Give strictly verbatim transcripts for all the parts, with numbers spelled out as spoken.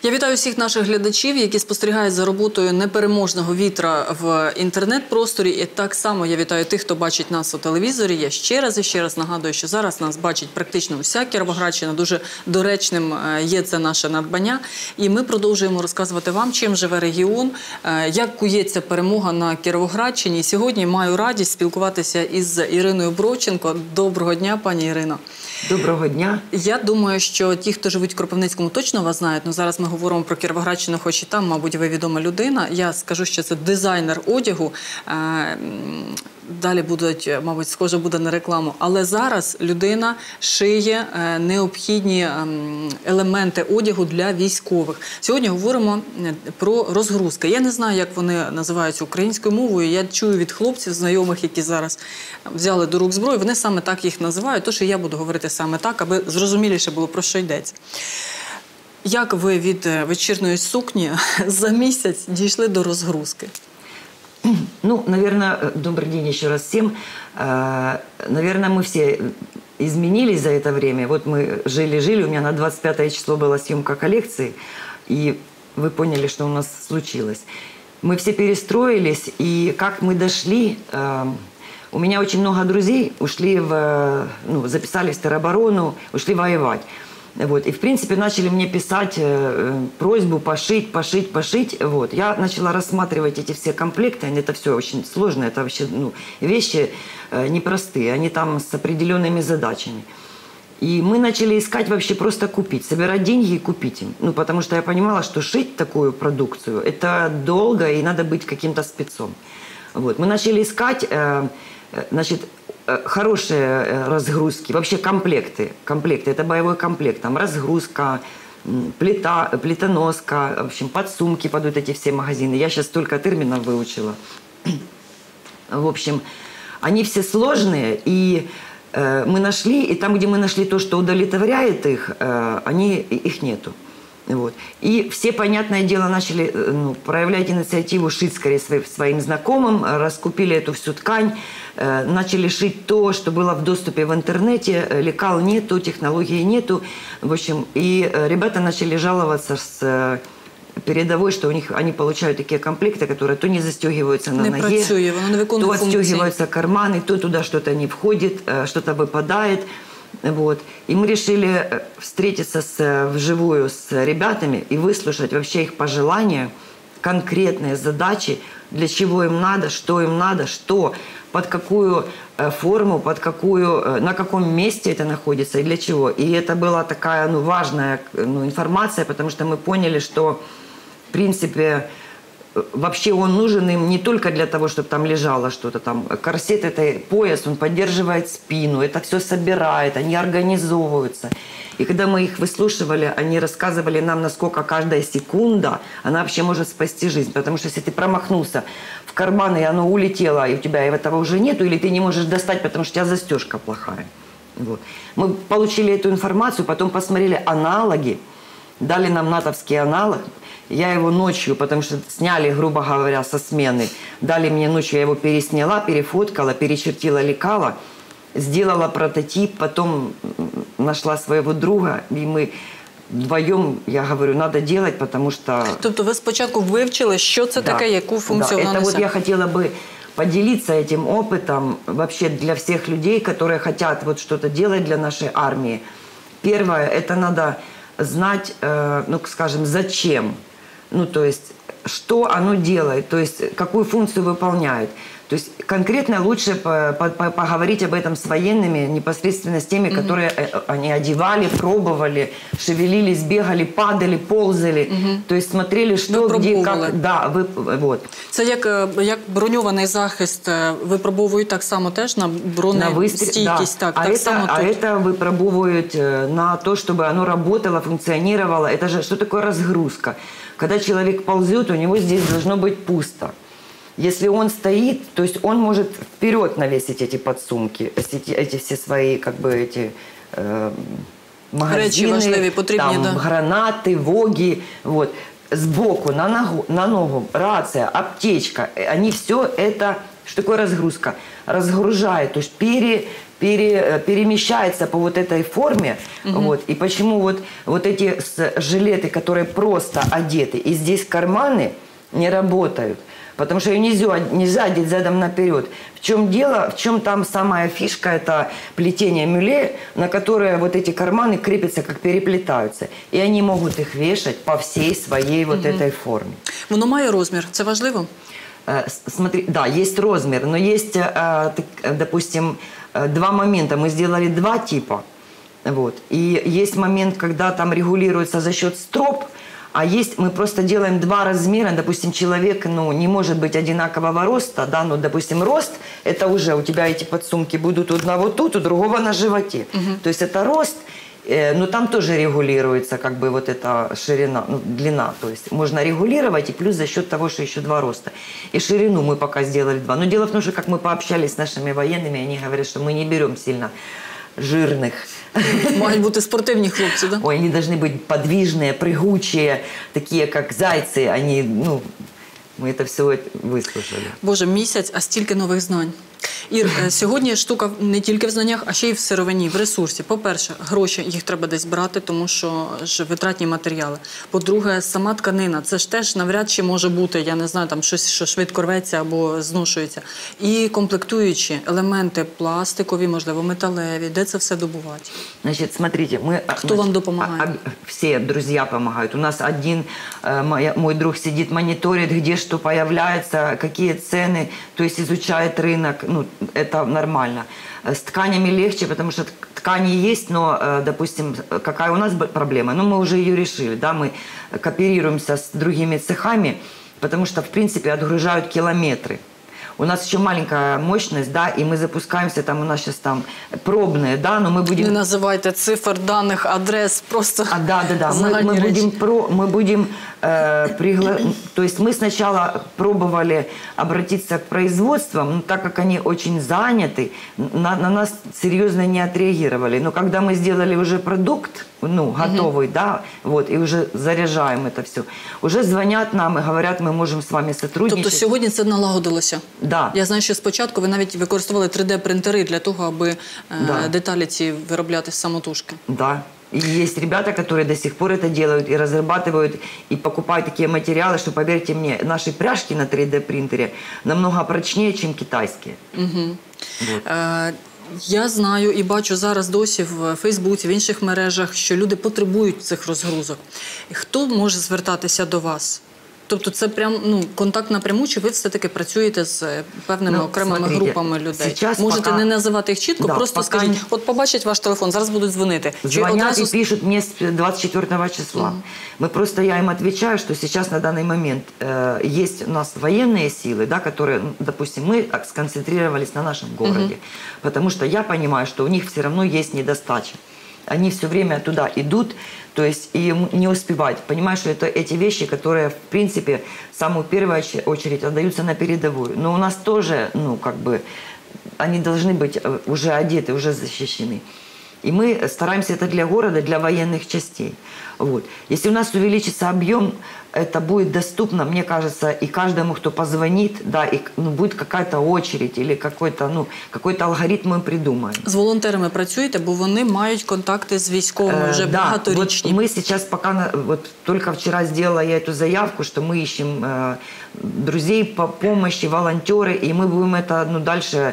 Я вітаю всіх наших глядачів, які спостерігають за роботою непереможного вітра в інтернет-просторі. І так само я вітаю тих, хто бачить нас у телевізорі. Я ще раз і ще раз нагадую, що зараз нас бачить практично вся Кіровоградщина. Дуже доречним є це наше надбання. І ми продовжуємо розказувати вам, чим живе регіон, як кується перемога на Кіровоградщині. І сьогодні маю радість спілкуватися із Іриною Бровченко. Доброго дня, пані Ірино. Доброго дня. Я думаю, що ті, хто живуть в Кропивницькому, точно вас знають. Ну, зараз ми говоримо про Кіровоградщину, хоч і там, мабуть, ви відома людина. Я скажу, що це дизайнер одягу. Далі будуть, мабуть, схоже буде на рекламу. Але зараз людина шиє необхідні елементи одягу для військових. Сьогодні говоримо про розгрузки. Я не знаю, як вони називаються українською мовою. Я чую від хлопців, знайомих, які зараз взяли до рук зброю. Вони саме так їх називають. Тож і я буду говорити саме так, аби зрозуміліше було, про що йдеться. Як ви від вечірної сукні за місяць дійшли до розгрузки? Ну, наверное, добрый день еще раз всем. Наверное, мы все изменились за это время. Вот мы жили-жили, у меня на двадцать пятое число была съемка коллекции, и вы поняли, что у нас случилось. Мы все перестроились, и как мы дошли... У меня очень много друзей ушли в... Ну, записались в тероборону, ушли воевать. Вот. И, в принципе, начали мне писать э, просьбу пошить, пошить, пошить. Вот. Я начала рассматривать эти все комплекты. Это все очень сложно. Это вообще ну, вещи э, непростые. Они там с определенными задачами. И мы начали искать вообще просто купить. Собирать деньги и купить им. Ну, потому что я понимала, что шить такую продукцию – это долго и надо быть каким-то спецом. Вот. Мы начали искать, э, значит, хорошие разгрузки, вообще комплекты. Комплекты, это боевой комплект. Там разгрузка, плита, плитоноска, в общем, подсумки под вот эти все магазины. Я сейчас столько терминов выучила. В общем, они все сложные, и э, мы нашли, и там, где мы нашли то, что удовлетворяет их, э, они, их нету. Вот. И все, понятное дело, начали ну, проявлять инициативу шить скорее своим знакомым, раскупили эту всю ткань, э, начали шить то, что было в доступе в интернете, лекал нету, технологии нету. В общем, и ребята начали жаловаться с э, передовой, что у них они получают такие комплекты, которые то не застегиваются на не ноге, працює, то отстегиваются карманы, то туда что-то не входит, э, что-то выпадает. Вот. И мы решили встретиться с, вживую с ребятами и выслушать вообще их пожелания, конкретные задачи, для чего им надо, что им надо, что, под какую форму, под какую, на каком месте это находится и для чего. И это была такая ну, важная ну, информация, потому что мы поняли, что в принципе вообще он нужен им не только для того, чтобы там лежало что-то там. Корсет, это пояс, он поддерживает спину, это все собирает, они организовываются. И когда мы их выслушивали, они рассказывали нам, насколько каждая секунда, она вообще может спасти жизнь. Потому что если ты промахнулся в карман, и оно улетело, и у тебя этого уже нету, или ты не можешь достать, потому что у тебя застежка плохая. Вот. Мы получили эту информацию, потом посмотрели аналоги, дали нам натовский аналог. Я его ночью, потому что сняли, грубо говоря, со смены, дали мне ночью, я его пересняла, перефоткала, перечертила лекала, сделала прототип, потом нашла своего друга, и мы вдвоем, я говорю, надо делать, потому что... Тобто ви спочатку вивчили, що це да, таке, яку функцію да, вона это несе? Вот я хотела бы поделиться этим опытом вообще для всех людей, которые хотят вот что-то делать для нашей армии. Первое, это надо знать, э, ну, скажем, зачем. Ну, то есть, что оно делает, то есть, какую функцию выполняет. То есть, конкретно лучше по по по поговорить об этом с военными, непосредственно с теми, mm-hmm. которые они одевали, пробовали, шевелились, бегали, падали, ползали. Mm-hmm. То есть, смотрели, что, где, как. Да, ви, вот. Це як, як броньований захист випробовують так само теж на бронестійкість? Да. Так, а, так это, само а тут. это выпробовывают на то, чтобы оно работало, функционировало. Это же что такое разгрузка? Когда человек ползет, у него здесь должно быть пусто. Если он стоит, то есть он может вперед навесить эти подсумки, эти, эти все свои, как бы, эти э, магазины, важливі, потрібні, там, да. гранаты, воги, вот. Сбоку, на ногу, на ногу, рация, аптечка, они все это, что такое разгрузка? Разгружает, то есть пере, пере, перемещается по вот этой форме. Угу. Вот, и почему вот, вот эти жилеты, которые просто одеты, и здесь карманы не работают. Потому что ее нельзя, нельзя одеть задом наперед. В чем дело, в чем там самая фишка, это плетение мюле, на которое вот эти карманы крепятся, как переплетаются. И они могут их вешать по всей своей вот угу. этой форме. Воно має розмір, це важливо? Смотри, да, есть размер, но есть, допустим, два момента. Мы сделали два типа. Вот. И есть момент, когда там регулируется за счет строп, а есть, мы просто делаем два размера, допустим, человек, ну, не может быть одинакового роста, да, ну, допустим, рост, это уже у тебя эти подсумки будут у одного тут, у другого на животе. Угу. То есть это рост, э, но там тоже регулируется как бы вот эта ширина, ну, длина, то есть можно регулировать, и плюс за счет того, что еще два роста. И ширину мы пока сделали два. Но дело в том, что как мы пообщались с нашими военными, они говорят, что мы не берем сильно жирных. Мають бути спортивні хлопці, да? Ой, они должны быть подвижные, прыгучие, такие, как зайцы. Они, ну, мы это все выслушали. Боже, місяць, а стільки нових знань. Ір, сьогодні штука не тільки в знаннях, а ще й в сировині, в ресурсі. По-перше, гроші, їх треба десь брати, тому що ж витратні матеріали. По-друге, сама тканина, це ж теж навряд чи може бути, я не знаю, там щось, що швидко рветься або зношується. І комплектуючі елементи пластикові, можливо, металеві, де це все добувати? Значит, смотрите, мы... Кто значит, вам допомагает? Все друзья помогают. У нас один мой, мой друг сидит, мониторит, где что появляется, какие цены, то есть изучает рынок. Ну, это нормально. С тканями легче, потому что ткани есть, но, допустим, какая у нас проблема? Ну, мы уже ее решили, да, мы кооперируемся с другими цехами, потому что, в принципе, отгружают километры. У нас еще маленькая мощность, да, и мы запускаемся, там у нас сейчас там пробные, да, но мы будем... Не называйте цифр, данных, адрес, просто... А, да, да, да, мы, мы будем, про, мы будем э, пригла... то есть мы сначала пробовали обратиться к производствам, но так как они очень заняты, на, на нас серьезно не отреагировали. Но когда мы сделали уже продукт, ну, готовый, угу. да, вот, и уже заряжаем это все, уже звонят нам и говорят, мы можем с вами сотрудничать. Тобто сьогодні це налагодилося? Да. Я знаю, що спочатку ви навіть використовували три де-принтери для того, аби да. деталі ці виробляти самотужки. Да. И есть ребята, которые до сих пор это делают и разрабатывают, и покупают такие материалы, что, поверьте мне, наши пряжки на три дэ-принтере намного прочнее, чем китайские. Угу. Вот. Е Я знаю і бачу зараз досі в Фейсбуці, в інших мережах, що люди потребують цих розгрузок. Хто може звертатися до вас? Тобто це прям, ну, контакт напряму, чи ви все-таки працюєте з певними ну, окремими смотрите, групами людей? Можете пока... не називати їх чітко, да, просто пока... скажіть, от побачать ваш телефон, зараз будуть дзвонити. Звонят одразу... и пишут мне с двадцать четвёртого числа. Угу. Мы просто, я им отвечаю, что сейчас на данный момент э, есть у нас военные силы, да, которые, допустим, мы сконцентрировались на нашем городе, угу. потому что я понимаю, что у них все равно есть недостача. Они все время туда идут, то есть и не успевать. Понимаешь, что это эти вещи, которые, в принципе, в самую первую очередь отдаются на передовую. Но у нас тоже, ну, как бы, они должны быть уже одеты, уже защищены. И мы стараемся это для города, для военных частей. Вот. Если у нас увеличится объем, это будет доступно, мне кажется, и каждому, кто позвонит, да, и ну, будет какая-то очередь или какой-то, ну, какой-то алгоритм мы придумаем. З волонтерами працюєте, бо вони мають контакти з військовими вже э, да, багаторічні. Вот мы сейчас пока, вот только вчера сделала я эту заявку, что мы ищем э, друзей по помощи, волонтеры, и мы будем это, ну, дальше,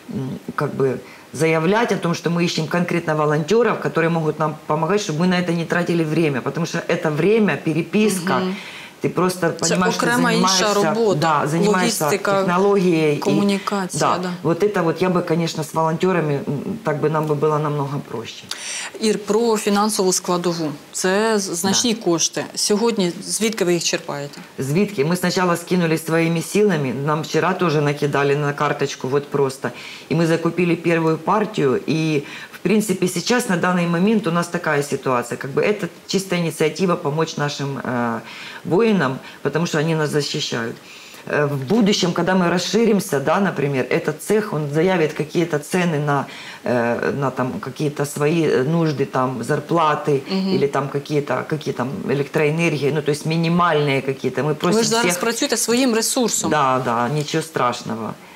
как бы, заявлять о том, что мы ищем конкретно волонтеров, которые могут нам помогать, чтобы мы на это не тратили время. Потому что это время, переписка, угу. ты просто понимаешь, что занимаешься, работа, да, занимаешься технологией. Коммуникация. И, да, да. Вот это вот я бы, конечно, с волонтерами, так бы нам бы было намного проще. Ір, про фінансову складову. Це значні да. кошти. Сьогодні звідки ви їх черпаєте? Звідки? Мы сначала скинули своими силами. Нам вчера тоже накидали на карточку вот просто. И мы закупили первую партию. И, в принципе, сейчас на данный момент у нас такая ситуация. Как бы это чистая инициатива помочь нашим э, воинам, потому что они нас защищают. В будущем, когда мы расширимся, да, например, этот цех, он заявит какие-то цены на, э, на там, какие-то свои нужды, там, зарплаты угу. или там какие-то какие там электроэнергии, ну, то есть минимальные какие-то. Мы просим Вы же зараз всех... працюєте своїм ресурсом. Да, да, ничего страшного.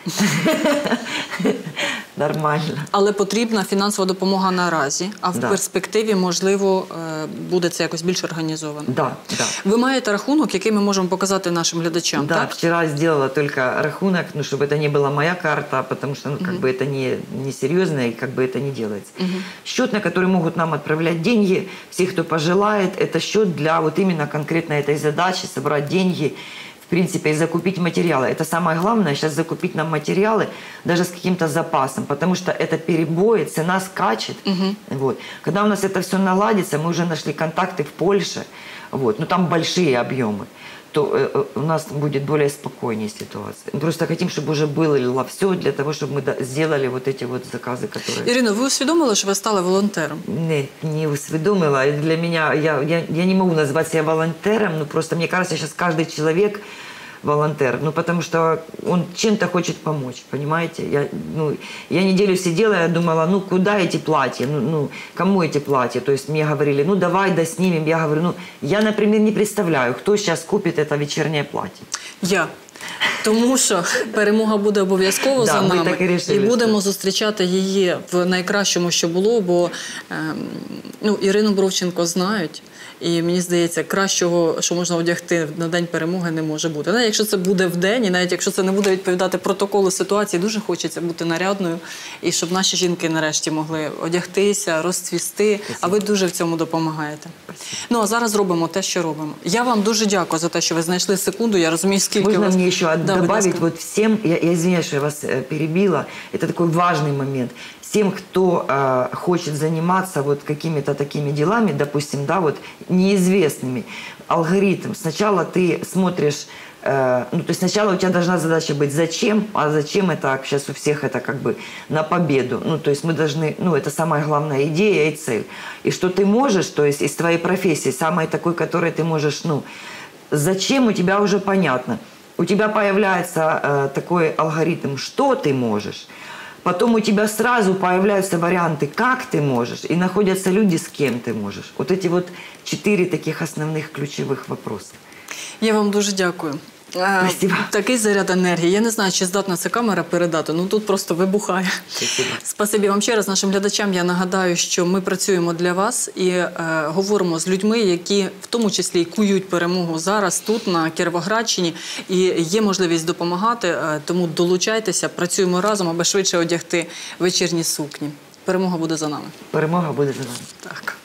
Нормально. Але потрібна фінансова допомога наразі, а в Да. перспективі, можливо, е, буде це якось більш організовано. Да, да. Ви маєте рахунок, який ми можемо показати нашим глядачам, Да, так? вчера сделала только рахунок, ну, чтобы это не была моя карта, потому что, ну, как бы это не, не серьезно и как бы это не делается. Счет, на который могут нам отправлять деньги, все, кто пожелает, это счет для вот именно конкретно этой задачи, собрать деньги, в принципе, и закупить материалы. Это самое главное, сейчас закупить нам материалы, даже с каким-то запасом, потому что это перебои, цена скачет. Вот. Когда у нас это все наладится, мы уже нашли контакты в Польше, вот, но там большие объемы, то э, у нас будет более спокойнее ситуация. Мы просто хотим, чтобы уже было все для того, чтобы мы до- сделали вот эти вот заказы, которые... Ірино, ви усвідомили, що ви стали волонтером? Не, не усведомила. И для меня, я, я, я не могу назвать себя волонтером, ну просто мне кажется, сейчас каждый человек волонтер, ну потому что он чем-то хочет помочь, понимаете? Я, ну, я неделю сидела, я думала, ну куда эти платья, ну, ну кому эти платья? То есть мне говорили, ну давай доснимем, я говорю, ну я, например, не представляю, кто сейчас купит это вечернее платье. Я. Тому що перемога буде обов'язково Да, за ми нами. так і рішили, І будемо що- зустрічати її в найкращому, що було, бо ем, ну, Ірину Бровченко знають. І мені здається, кращого, що можна одягти на День перемоги, не може бути. Навіть якщо це буде вдень, і навіть якщо це не буде відповідати протоколу ситуації, дуже хочеться бути нарядною, і щоб наші жінки нарешті могли одягтися, розцвісти, а ви дуже в цьому допомагаєте. Ну, а зараз робимо те, що робимо. Я вам дуже дякую за те, що ви знайшли секунду, я розумію, скільки Можно вас... мне еще Да, будь добавить ласка. вот всем, я, я извиняюсь, что я вас э, перебила, это такой важный момент. Всем, кто э, хочет заниматься вот какими-то такими делами, допустим, да, вот неизвестными, алгоритм. Сначала ты смотришь, э, ну, то есть сначала у тебя должна задача быть зачем, а зачем это, сейчас у всех это как бы на победу. Ну, то есть мы должны, ну, это самая главная идея и цель. И что ты можешь, то есть из твоей профессии, самой такой, которой ты можешь, ну, зачем у тебя уже понятно. У тебя появляется э, такой алгоритм, что ты можешь. Потом у тебя сразу появляются варианты, как ты можешь, и находятся люди, с кем ты можешь. Вот эти вот четыре таких основных ключевых вопроса. Я вам дуже дякую. Е, Спасибо. Такий заряд енергії. Я не знаю, чи здатна ця камера передати, ну тут просто вибухає. Спасибо. Спасибі вам ще раз. Нашим глядачам я нагадаю, що ми працюємо для вас і е, говоримо з людьми, які в тому числі і кують перемогу зараз тут, на Кіровоградщині, і є можливість допомагати, е, тому долучайтеся, працюємо разом, аби швидше одягти вечірні сукні. Перемога буде за нами. Перемога буде за нами. Так.